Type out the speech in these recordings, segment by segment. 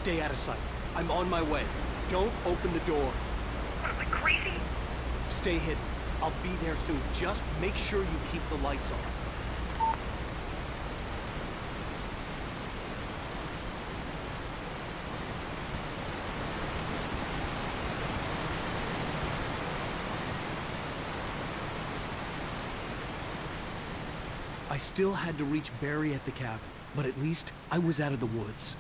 Stay out of sight. I'm on my way. Don't open the door. What, am I crazy? Stay hidden. I'll be there soon. Just make sure you keep the lights on. I still had to reach Barry at the cabin, but at least I was out of the woods.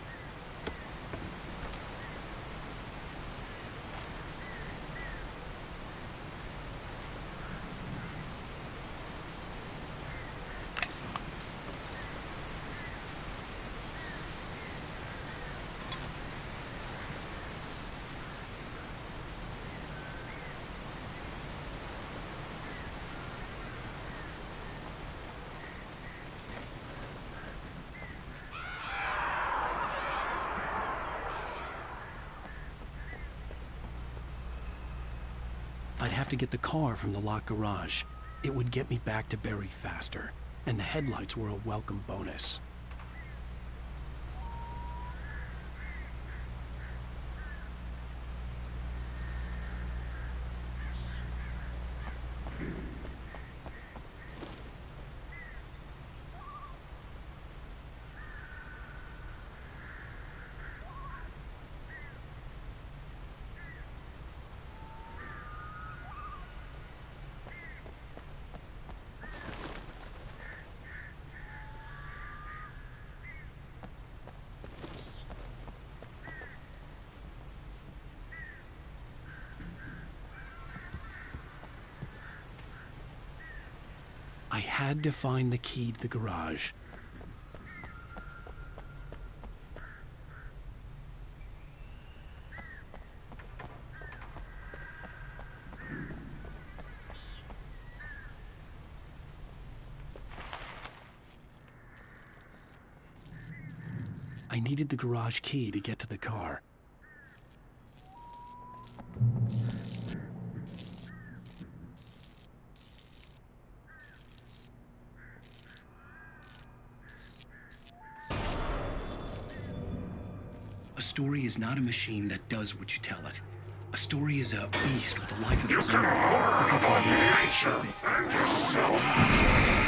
I'd have to get the car from the locked garage. It would get me back to Barry faster, and the headlights were a welcome bonus. I had to find the key to the garage. I needed the garage key to get to the car. A story is not a machine that does what you tell it. A story is a beast with a life of its own. You can shape it. And yourself.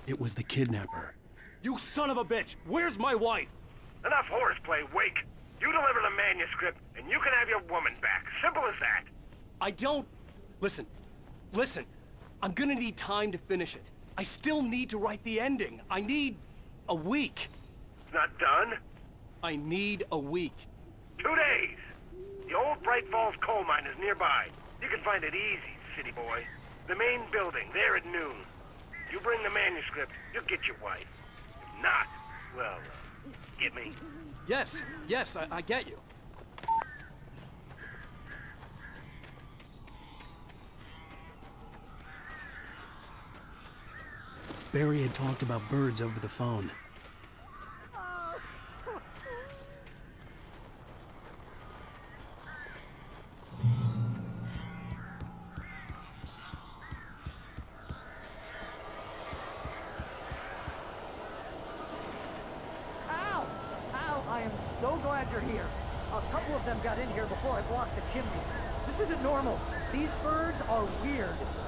It was the kidnapper. You son of a bitch! Where's my wife? Enough horseplay, Wake. You deliver the manuscript, and you can have your woman back. Simple as that. I don't... Listen. I'm gonna need time to finish it. I still need to write the ending. I need a week. It's not done. I need a week. 2 days. The old Bright Falls coal mine is nearby. You can find it easy, city boy. The main building, there at noon. You bring the manuscript, you'll get your wife. If not, well, get me. Yes, I get you. Barry had talked about birds over the phone. Al, I am so glad you're here. A couple of them got in here before I blocked the chimney. This isn't normal. These birds are weird.